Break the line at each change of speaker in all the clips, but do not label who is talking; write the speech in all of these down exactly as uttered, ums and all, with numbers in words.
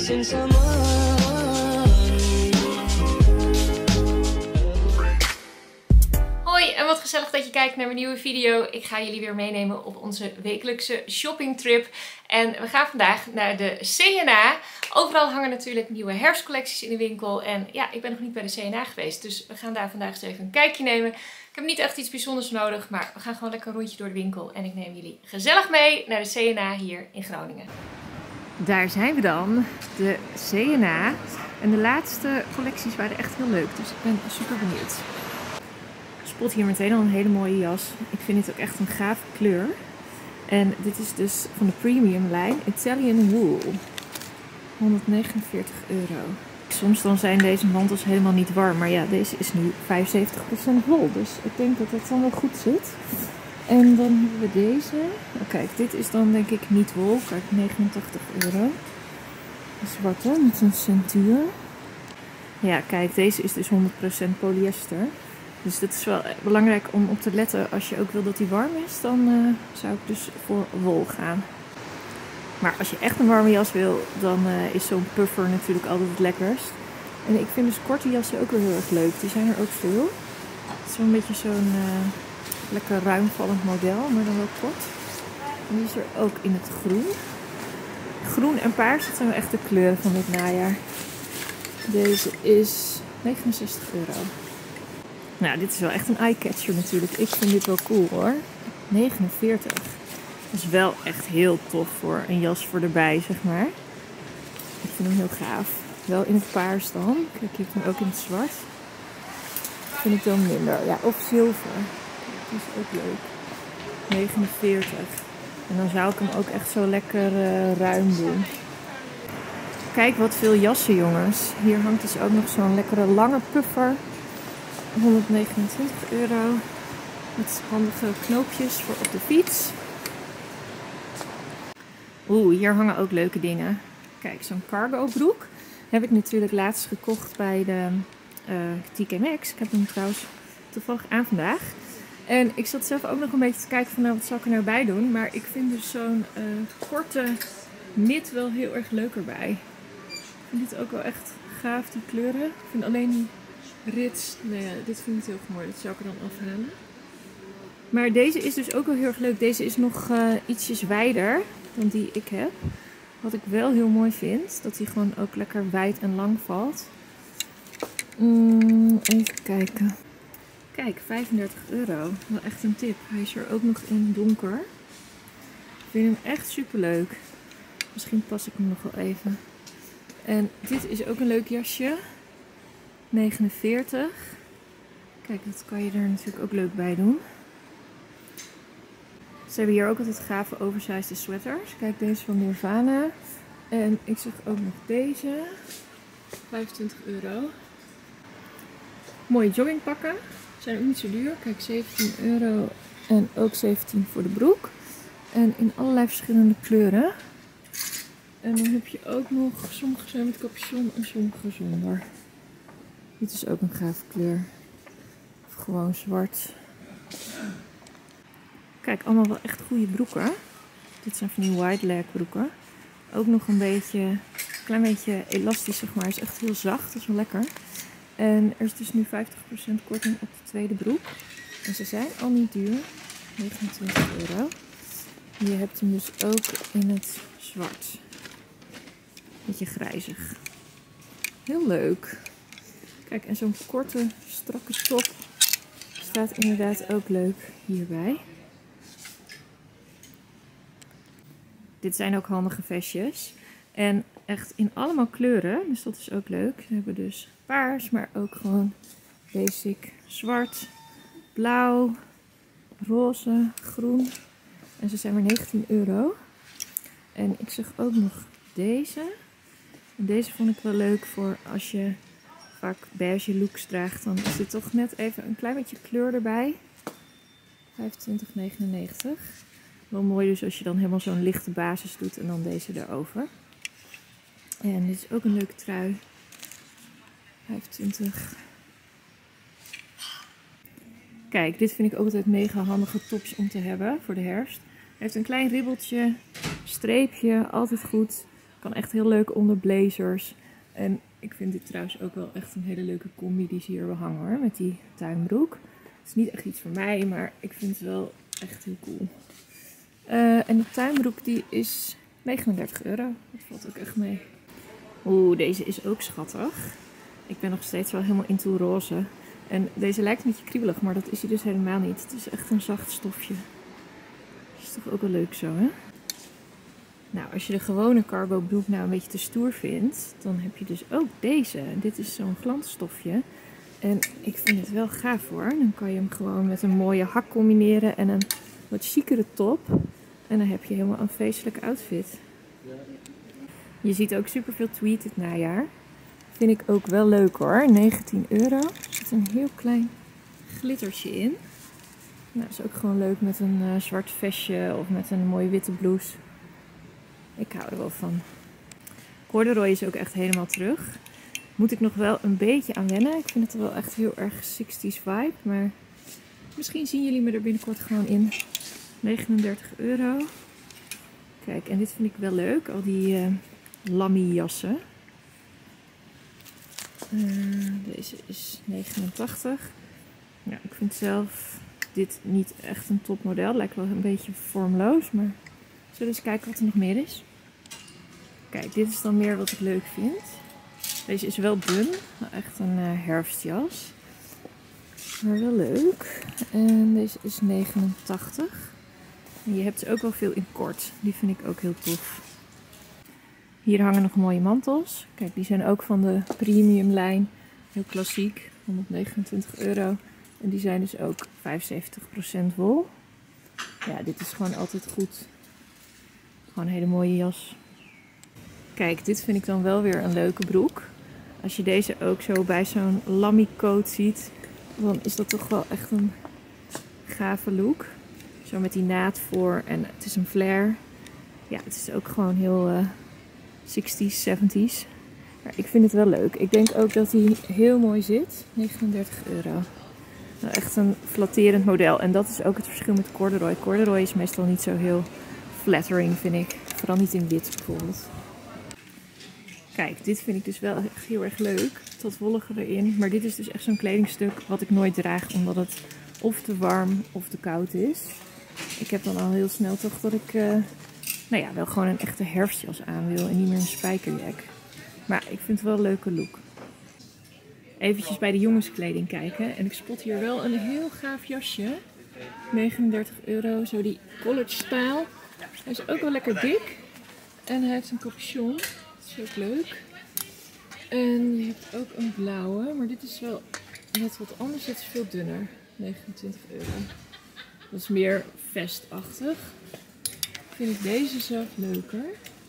missing someone.
Hoi en wat gezellig dat je kijkt naar mijn nieuwe video. Ik ga jullie weer meenemen op onze wekelijkse shoppingtrip. En we gaan vandaag naar de C en A. Overal hangen natuurlijk nieuwe herfstcollecties in de winkel. En ja, ik ben nog niet bij de C en A geweest. Dus we gaan daar vandaag eens even een kijkje nemen. Ik heb niet echt iets bijzonders nodig. Maar we gaan gewoon lekker een rondje door de winkel. En ik neem jullie gezellig mee naar de C en A hier in Groningen. Daar zijn we dan. De C en A. En de laatste collecties waren echt heel leuk. Dus ik ben super benieuwd. Ik spot hier meteen al een hele mooie jas. Ik vind dit ook echt een gave kleur. En dit is dus van de premium lijn Italian Wool. honderdnegenenveertig euro. Soms dan zijn deze mantels helemaal niet warm. Maar ja, deze is nu vijfenzeventig procent wol. Dus ik denk dat dat dan wel goed zit. En dan hebben we deze. Oh, kijk, dit is dan denk ik niet wol. Kijk, negenentachtig euro. Een zwarte met een centuur. Ja, kijk, deze is dus honderd procent polyester. Dus dat is wel belangrijk om op te letten. Als je ook wil dat die warm is, dan uh, zou ik dus voor wol gaan. Maar als je echt een warme jas wil, dan uh, is zo'n puffer natuurlijk altijd het lekkerst. En ik vind dus korte jassen ook wel heel erg leuk. Die zijn er ook veel. Het is wel een beetje zo'n uh, lekker ruimvallend model, maar dan wel kort. En die is er ook in het groen. Groen en paars, dat zijn wel echt de kleuren van dit najaar. Deze is negenenzestig euro. Nou, dit is wel echt een eye-catcher natuurlijk. Ik vind dit wel cool hoor. negenenveertig. Dat is wel echt heel tof voor een jas voor erbij, zeg maar. Ik vind hem heel gaaf. Wel in het paars dan. Kijk, je hebt hem ook in het zwart. Vind ik dan minder. Ja, of zilver. Dat is ook leuk. negenenveertig. En dan zou ik hem ook echt zo lekker uh, ruim doen. Kijk wat veel jassen, jongens. Hier hangt dus ook nog zo'n lekkere lange puffer. honderdnegenentwintig euro. Met handige knoopjes voor op de fiets. Oeh, hier hangen ook leuke dingen. Kijk, zo'n cargo broek. Heb ik natuurlijk laatst gekocht bij de uh, T K Maxx. Ik heb hem trouwens toevallig aan vandaag. En ik zat zelf ook nog een beetje te kijken van nou, wat zal ik er nou bij doen. Maar ik vind dus zo'n uh, korte knit wel heel erg leuk erbij. Ik vind dit ook wel echt gaaf, die kleuren. Ik vind alleen die rits, nee, dit vind ik heel mooi. Dat zou ik er dan afhalen. Maar deze is dus ook wel heel erg leuk. Deze is nog uh, ietsjes wijder dan die ik heb. Wat ik wel heel mooi vind. Dat hij gewoon ook lekker wijd en lang valt. Mm, even kijken. Kijk, vijfendertig euro. Wel echt een tip. Hij is er ook nog in donker. Ik vind hem echt super leuk. Misschien pas ik hem nog wel even. En dit is ook een leuk jasje. negenenveertig. Kijk, dat kan je er natuurlijk ook leuk bij doen. Ze hebben hier ook altijd gave oversized sweaters. Kijk, deze van Nirvana. En ik zag ook nog deze. vijfentwintig euro. Mooie joggingpakken. Zijn ook niet zo duur. Kijk, zeventien euro. En ook zeventien voor de broek. En in allerlei verschillende kleuren. En dan heb je ook nog, sommige zijn met capuchon en sommige zonder. Dit is ook een gave kleur. Of gewoon zwart. Kijk, allemaal wel echt goede broeken. Dit zijn van die wide leg broeken. Ook nog een beetje, een klein beetje elastisch zeg maar. Is echt heel zacht, dat is wel lekker. En er is dus nu vijftig procent korting op de tweede broek. En ze zijn al niet duur. negenentwintig euro. Je hebt hem dus ook in het zwart. Beetje grijzig. Heel leuk. Kijk, en zo'n korte, strakke top staat inderdaad ook leuk hierbij. Dit zijn ook handige vestjes. En echt in allemaal kleuren. Dus dat is ook leuk. Ze hebben dus paars, maar ook gewoon basic zwart, blauw, roze, groen. En ze zijn maar negentien euro. En ik zag ook nog deze. En deze vond ik wel leuk voor als je vaak beige looks draagt. Dan is dit toch net even een klein beetje kleur erbij. vijfentwintig negenennegentig. Wel mooi dus als je dan helemaal zo'n lichte basis doet en dan deze erover. En dit is ook een leuke trui. vijfentwintig. Kijk, dit vind ik ook altijd mega handige tops om te hebben voor de herfst. Hij heeft een klein ribbeltje, streepje, altijd goed. Kan echt heel leuk onder blazers. En ik vind dit trouwens ook wel echt een hele leuke combi die ze hier wel hangen hoor. Met die tuinbroek. Het is niet echt iets voor mij, maar ik vind het wel echt heel cool. Uh, en de tuinbroek die is negenendertig euro. Dat valt ook echt mee. Oeh, deze is ook schattig. Ik ben nog steeds wel helemaal into roze. En deze lijkt een beetje kriebelig, maar dat is hij dus helemaal niet. Het is echt een zacht stofje. Dat is toch ook wel leuk zo, hè? Nou, als je de gewone cargo broek nou een beetje te stoer vindt, dan heb je dus ook deze. Dit is zo'n glansstofje. En ik vind het wel gaaf hoor. Dan kan je hem gewoon met een mooie hak combineren en een wat chicere top. En dan heb je helemaal een feestelijke outfit. Je ziet ook superveel tweed dit najaar. Vind ik ook wel leuk hoor. negentien euro. Er zit een heel klein glittertje in. Nou, is ook gewoon leuk met een uh, zwart vestje of met een mooie witte blouse. Ik hou er wel van. Corduroy is ook echt helemaal terug. Moet ik nog wel een beetje aan wennen. Ik vind het wel echt heel erg zestig's vibe. Maar misschien zien jullie me er binnenkort gewoon in. negenendertig euro. Kijk, en dit vind ik wel leuk. Al die uh, lammy jassen. Uh, deze is negenentachtig. Ja, ik vind zelf dit niet echt een topmodel. Lijkt wel een beetje vormloos. Maar zullen we eens kijken wat er nog meer is. Kijk, dit is dan meer wat ik leuk vind. Deze is wel dun. Echt een uh, herfstjas. Maar wel leuk. En deze is negenentachtig. En je hebt ze ook wel veel in kort. Die vind ik ook heel tof. Hier hangen nog mooie mantels. Kijk, die zijn ook van de premium lijn. Heel klassiek. honderdnegenentwintig euro. En die zijn dus ook vijfenzeventig procent wol. Ja, dit is gewoon altijd goed. Gewoon een hele mooie jas. Kijk, dit vind ik dan wel weer een leuke broek. Als je deze ook zo bij zo'n lammy coat ziet, dan is dat toch wel echt een gave look. Zo met die naad voor en het is een flare. Ja, het is ook gewoon heel uh, zestig's, zeventig's. Maar ik vind het wel leuk. Ik denk ook dat hij heel mooi zit. negenendertig euro. Nou, echt een flatterend model. En dat is ook het verschil met corduroy. Corduroy is meestal niet zo heel flattering, vind ik. Vooral niet in wit bijvoorbeeld. Kijk, dit vind ik dus wel echt heel erg leuk. Dat wollige erin. Maar dit is dus echt zo'n kledingstuk wat ik nooit draag. Omdat het of te warm of te koud is. Ik heb dan al heel snel toch dat ik uh, nou ja, wel gewoon een echte herfstjas aan wil. En niet meer een spijkerjack. Maar ik vind het wel een leuke look. Eventjes bij de jongenskleding kijken. En ik spot hier wel een heel gaaf jasje. negenendertig euro. Zo die college style. Hij is ook wel lekker dik. En hij heeft een capuchon. Dat is ook leuk. En je hebt ook een blauwe. Maar dit is wel net wat anders. Dit is veel dunner. negenentwintig euro. Dat is meer vestachtig. Vind ik deze zelf leuker.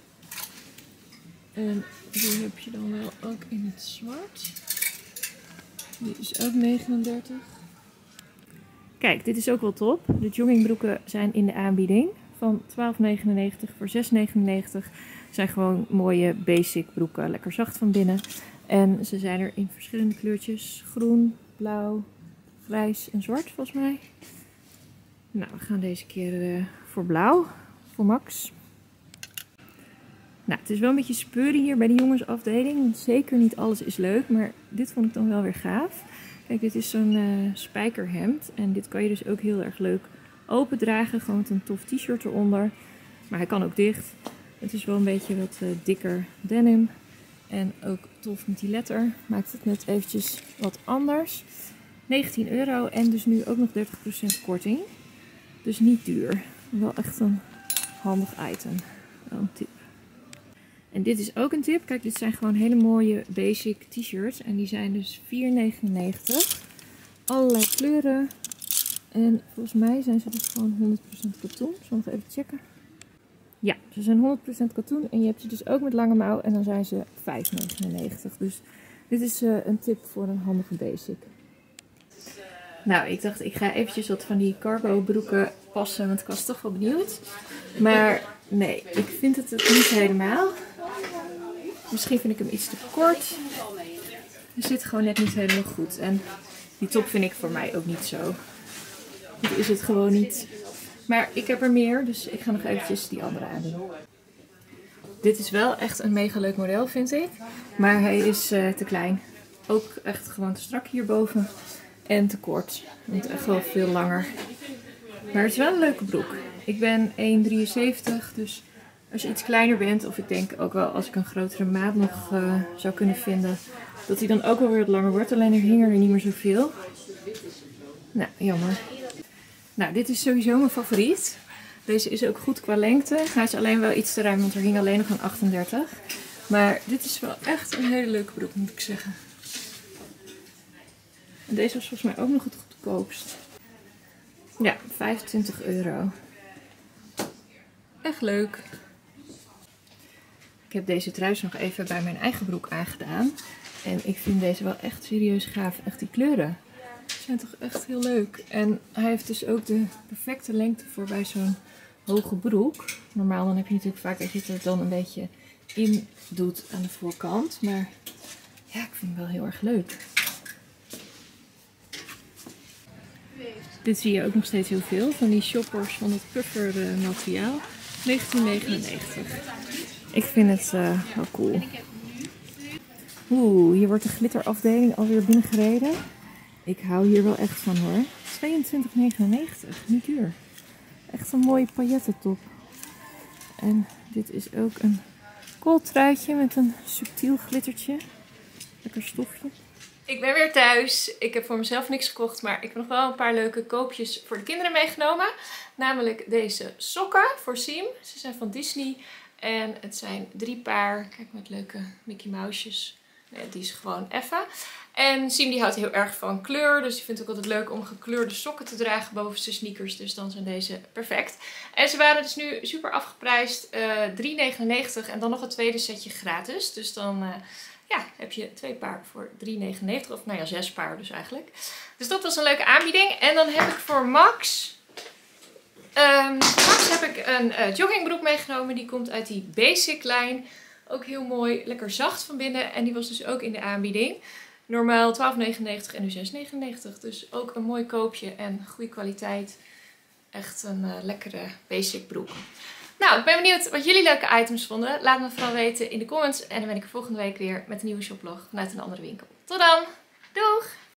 En die heb je dan wel ook in het zwart. Die is ook negenendertig. Kijk, dit is ook wel top. De joggingbroeken zijn in de aanbieding. Van twaalf negenennegentig voor zes negenennegentig. Zijn gewoon mooie basic broeken. Lekker zacht van binnen. En ze zijn er in verschillende kleurtjes. Groen, blauw, grijs en zwart volgens mij. Nou, we gaan deze keer uh, voor blauw. Voor Max. Nou, het is wel een beetje speuren hier bij de jongensafdeling. Zeker niet alles is leuk, maar dit vond ik dan wel weer gaaf. Kijk, dit is zo'n uh, spijkerhemd. En dit kan je dus ook heel erg leuk open dragen. Gewoon met een tof t-shirt eronder. Maar hij kan ook dicht. Het is wel een beetje wat uh, dikker denim. En ook tof met die letter. Maakt het net eventjes wat anders. negentien euro en dus nu ook nog dertig procent korting. Dus niet duur. Wel echt een handig item. Wel een tip. En dit is ook een tip. Kijk, dit zijn gewoon hele mooie basic t-shirts. En die zijn dus vier negenennegentig. Allerlei kleuren. En volgens mij zijn ze dus gewoon honderd procent katoen. Zal ik nog even checken. Ja, ze zijn honderd procent katoen. En je hebt ze dus ook met lange mouw. En dan zijn ze vijf negenennegentig. Dus dit is uh, een tip voor een handige basic. Nou, ik dacht ik ga eventjes wat van die cargo broeken passen. Want ik was toch wel benieuwd. Maar nee, ik vind het het niet helemaal. Misschien vind ik hem iets te kort. Hij zit gewoon net niet helemaal goed. En die top vind ik voor mij ook niet zo. Dit is het gewoon niet. Maar ik heb er meer, dus ik ga nog eventjes die andere aandoen. Dit is wel echt een mega leuk model, vind ik. Maar hij is uh, te klein. Ook echt gewoon te strak hierboven. En te kort. Want echt wel veel langer. Maar het is wel een leuke broek. Ik ben één komma drieënzeventig, dus als je iets kleiner bent, of ik denk ook wel als ik een grotere maat nog uh, zou kunnen vinden, dat hij dan ook wel weer wat langer wordt. Alleen ik hing er niet meer zoveel. Nou, jammer. Nou, dit is sowieso mijn favoriet. Deze is ook goed qua lengte. Hij is alleen wel iets te ruim, want er hing alleen nog een achtendertig. Maar dit is wel echt een hele leuke broek, moet ik zeggen. En deze was volgens mij ook nog het goedkoopst. Ja, vijfentwintig euro. Echt leuk. Ik heb deze trui nog even bij mijn eigen broek aangedaan. En ik vind deze wel echt serieus gaaf. Echt die kleuren. Die zijn toch echt heel leuk. En hij heeft dus ook de perfecte lengte voor bij zo'n hoge broek. Normaal dan heb je natuurlijk vaak dat je het er dan een beetje in doet aan de voorkant. Maar ja, ik vind hem wel heel erg leuk. Dit zie je ook nog steeds heel veel. Van die shoppers van het puffer materiaal. negentien negenennegentig. Ik vind het uh, wel cool. Oeh, hier wordt de glitterafdeling alweer binnengereden. Ik hou hier wel echt van hoor. tweeëntwintig negenennegentig, niet duur. Echt een mooie paillettentop. En dit is ook een kooltruitje met een subtiel glittertje. Lekker stofje. Ik ben weer thuis. Ik heb voor mezelf niks gekocht, maar ik heb nog wel een paar leuke koopjes voor de kinderen meegenomen. Namelijk deze sokken voor Siem. Ze zijn van Disney. En het zijn drie paar. Kijk met leuke Mickey Mousejes. Nee, die is gewoon effe. En Siem die houdt heel erg van kleur. Dus die vindt het ook altijd leuk om gekleurde sokken te dragen boven zijn sneakers. Dus dan zijn deze perfect. En ze waren dus nu super afgeprijsd. Uh, drie negenennegentig en dan nog het tweede setje gratis. Dus dan uh, ja, heb je twee paar voor drie negenennegentig. Of nou ja, zes paar dus eigenlijk. Dus dat was een leuke aanbieding. En dan heb ik voor Max... Um, Max heb ik een uh, joggingbroek meegenomen. Die komt uit die basic lijn. Ook heel mooi. Lekker zacht van binnen. En die was dus ook in de aanbieding. Normaal twaalf negenennegentig en nu zes negenennegentig. Dus ook een mooi koopje en goede kwaliteit. Echt een uh, lekkere basic broek. Nou, ik ben benieuwd wat jullie leuke items vonden. Laat me vooral weten in de comments. En dan ben ik er volgende week weer met een nieuwe shoplog vanuit een andere winkel. Tot dan! Doeg!